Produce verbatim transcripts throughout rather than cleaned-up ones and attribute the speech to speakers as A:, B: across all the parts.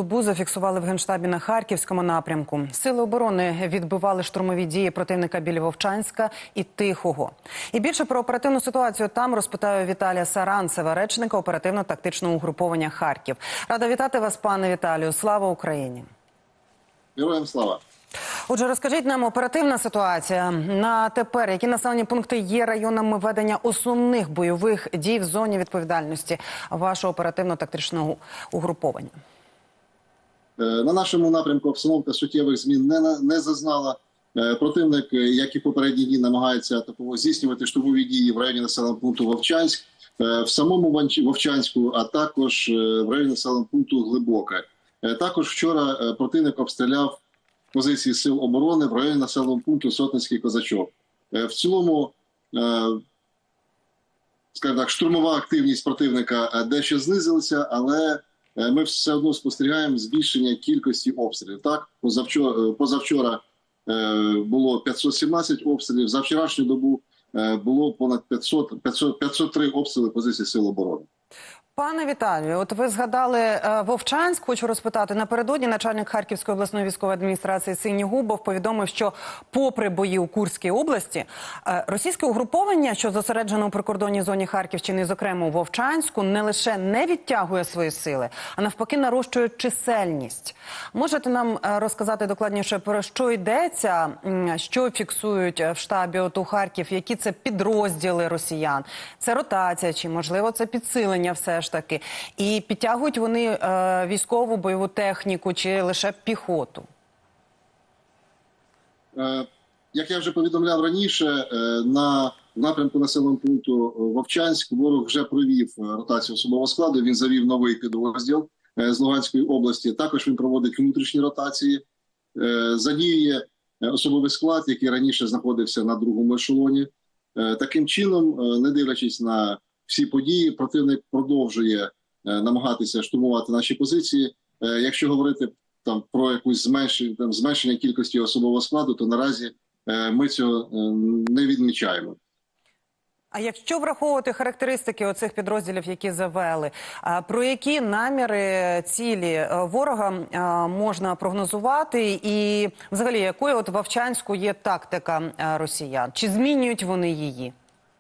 A: добу зафіксували в Генштабі на Харківському напрямку. Сили оборони відбивали штурмові дії противника біля Вовчанська і Тихого. І більше про оперативну ситуацію там розпитаю Віталія Саранцева, речника оперативно-тактичного угруповання «Харків». Рада вітати вас, пане Віталію. Слава Україні!
B: Героям слава!
A: Отже, розкажіть нам, оперативна ситуація на тепер. Які населені пункти є районами ведення основних бойових дій в зоні відповідальності вашого оперативно-тактичного угруповання?
B: На нашому напрямку обстановка суттєвих змін не, не зазнала. Противник, як і попередні дні, намагається такого здійснювати штурмові дії в районі населеного пункту Вовчанськ, в самому Вовчанську, а також в районі населеного пункту Глибоке. Також вчора противник обстріляв позиції сил оборони в районі населеного пункту Сотницький Козачок. В цілому, скажімо так, штурмова активність противника дещо знизилася, але ми все одно спостерігаємо збільшення кількості обстрілів. Так, позавчора, позавчора було п'ятсот сімнадцять обстрілів, за вчорашню добу було понад п'ятсот, п'ятсот, п'ятсот три обстріли позицій сил оборони.
A: Пане Віталію, от ви згадали е, Вовчанськ. Хочу розпитати. Напередодні начальник Харківської обласної військової адміністрації Синігубов повідомив, що попри бої у Курській області, е, російське угруповання, що зосереджено у прикордонній зоні Харківщини, зокрема у Вовчанську, не лише не відтягує свої сили, а навпаки нарощує чисельність. Можете нам е, розказати докладніше, про що йдеться, що фіксують в штабі от у Харків, які це підрозділи росіян? Це ротація чи, можливо, це підсилення все ж таки? І підтягують вони е, військову бойову техніку чи лише піхоту?
B: Е, як я вже повідомляв раніше, е, на напрямку населеного пункту Вовчанськ ворог вже провів ротацію особового складу. Він завів новий підрозділ е, з Луганської області. Також він проводить внутрішні ротації. Е, задіює особовий склад, який раніше знаходився на другому ешелоні. Е, таким чином, е, не дивлячись на всі події, противник продовжує е, намагатися штурмувати наші позиції. Е, якщо говорити там про якусь зменшення, там, зменшення кількості особового складу, то наразі е, ми цього е, не відмічаємо.
A: А якщо враховувати характеристики оцих підрозділів, які завели, про які наміри, цілі ворога можна прогнозувати? І взагалі, якою от в Вовчанську є тактика росіян? Чи змінюють вони її?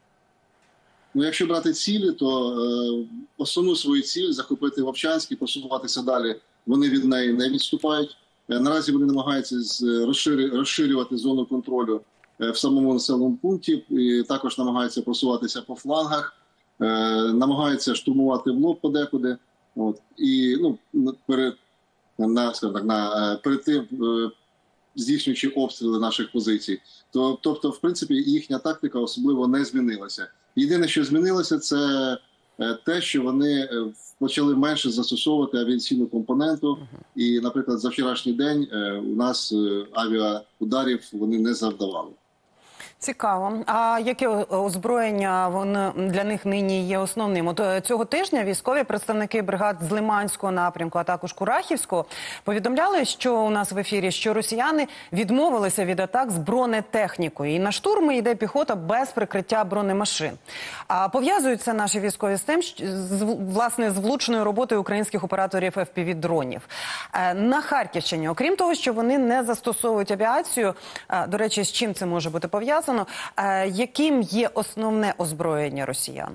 B: Ну, якщо брати цілі, то е, основну свою ціль – захопити Вовчанськ і просуватися далі. Вони від неї не відступають. Е, наразі вони намагаються з, розширю, розширювати зону контролю е, в самому населеному пункті. І також намагаються просуватися по флангах, е, намагаються штурмувати в лоб подекуди. От, і ну, перед, на, скажімо так, на, перед тим, е, здійснюючи обстріли наших позицій. То, тобто, в принципі, їхня тактика особливо не змінилася. Єдине, що змінилося, це те, що вони почали менше застосовувати авіаційну компоненту. І, наприклад, за вчорашній день у нас авіаударів вони не завдавали.
A: Цікаво. А яке озброєння воно для них нині є основним? От цього тижня військові представники бригад з Лиманського напрямку, а також Курахівського, повідомляли, що у нас в ефірі, що росіяни відмовилися від атак з бронетехнікою. І на штурми йде піхота без прикриття бронемашин. А пов'язуються наші військові з тим, що, власне, з влучною роботою українських операторів еф пі ві-дронів. На Харківщині, окрім того, що вони не застосовують авіацію, до речі, з чим це може бути пов'язано? Яким є основне озброєння росіян?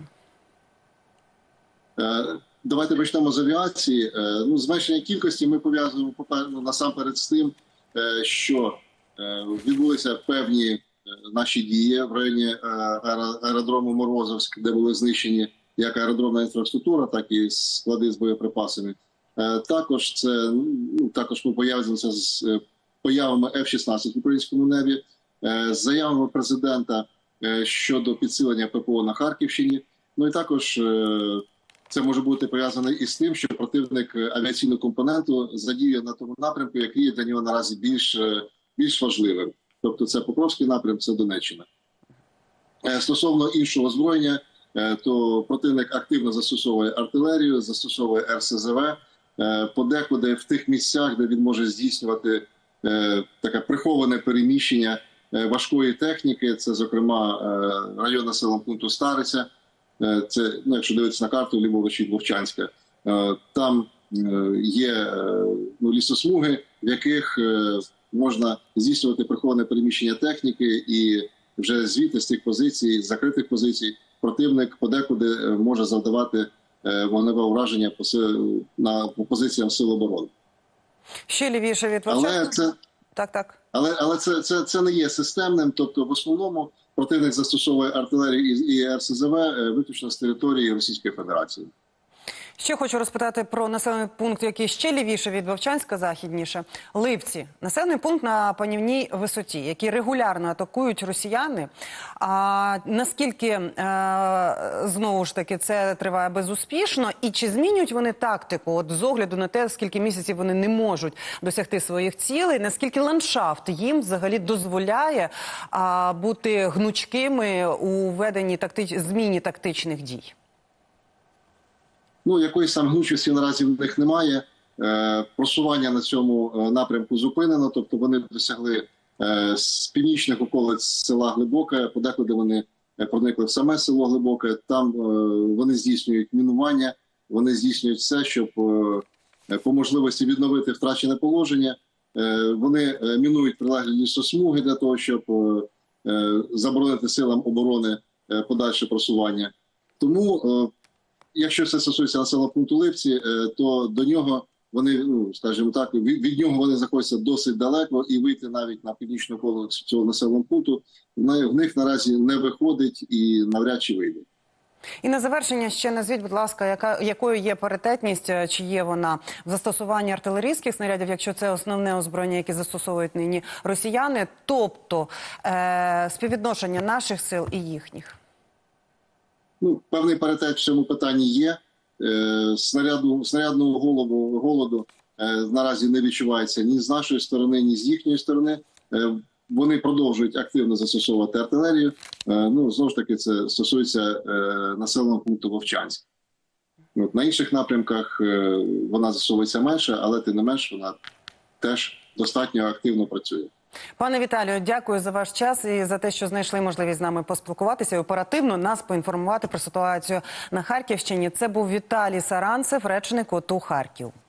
B: Давайте почнемо з авіації. Ну, зменшення кількості ми пов'язуємо насамперед з тим, що відбулися певні наші дії в районі аеродрому Морозовськ, де були знищені як аеродромна інфраструктура, так і склади з боєприпасами. Також це ну, також ми пов'язуємося з появами еф шістнадцять в українському небі, з заявами президента щодо підсилення пе пе о на Харківщині. Ну і також це може бути пов'язане із тим, що противник авіаційну компоненту задіє на тому напрямку, який є для нього наразі більш, більш важливим. Тобто це Покровський напрям, це Донеччина. Стосовно іншого озброєння, то противник активно застосовує артилерію, застосовує ер ес зе ве, подекуди в тих місцях, де він може здійснювати таке приховане переміщення важкої техніки, це, зокрема, район населеного пункту Стариця, це, ну, якщо дивитися на карту, ліворуч від Вовчанська. Там є е, ну, лісосмуги, в яких е, можна здійснювати приховане переміщення техніки, і вже звідти з цих позицій, з закритих позицій, противник подекуди е, може завдавати е, вогневе ураження по, си- на, по позиціям сил оборони.
A: Ще лівіше від
B: Але
A: Вовчанська.
B: це,
A: Так, так.
B: але, але це, це, це не є системним, тобто в основному противник застосовує артилерію і, і Р С З В е, виключно з території Російської Федерації.
A: Ще хочу розпитати про населений пункт, який ще лівіше від Вовчанська, західніше. Липці. Населений пункт на панівній висоті, який регулярно атакують росіяни. А наскільки, е, знову ж таки, це триває безуспішно? І чи змінюють вони тактику, от з огляду на те, скільки місяців вони не можуть досягти своїх цілей? Наскільки ландшафт їм взагалі дозволяє а, бути гнучкими у веденні тактич... зміні тактичних дій?
B: Ну, якоїсь там гнучості наразі в них немає. Е, просування на цьому е, напрямку зупинено, тобто вони досягли е, з північних околиць села Глибоке, подекуди вони е, проникли в саме село Глибоке, там е, вони здійснюють мінування, вони здійснюють все, щоб е, по можливості відновити втрачене положення. Е, вони е, мінують прилеглі лісосмуги для того, щоб е, е, заборонити силам оборони е, подальше просування. Тому е, якщо це стосується населеного пункту Липці, то до нього вони, ну скажімо так, від, від нього вони знаходяться досить далеко, і вийти навіть на північну околицю цього населеного пункту в них наразі не виходить і навряд чи вийде.
A: І на завершення ще назвіть, будь ласка, яка, якою є паритетність, чи є вона в застосуванні артилерійських снарядів, якщо це основне озброєння, яке застосовують нині росіяни, тобто е, співвідношення наших сил і їхніх?
B: Ну, певний паритет в цьому питанні є. Е, снаряду, снарядного голоду, голоду е, наразі не відчувається ні з нашої сторони, ні з їхньої сторони. Е, вони продовжують активно застосовувати артилерію. Е, ну, знову ж таки, це стосується е, населеного пункту Вовчанськ. От, на інших напрямках е, вона застосовується менше, але тим не менш вона теж достатньо активно працює.
A: Пане Віталію, дякую за ваш час і за те, що знайшли можливість з нами поспілкуватися і оперативно нас поінформувати про ситуацію на Харківщині. Це був Віталій Саранцев, речник ОТУ Харків.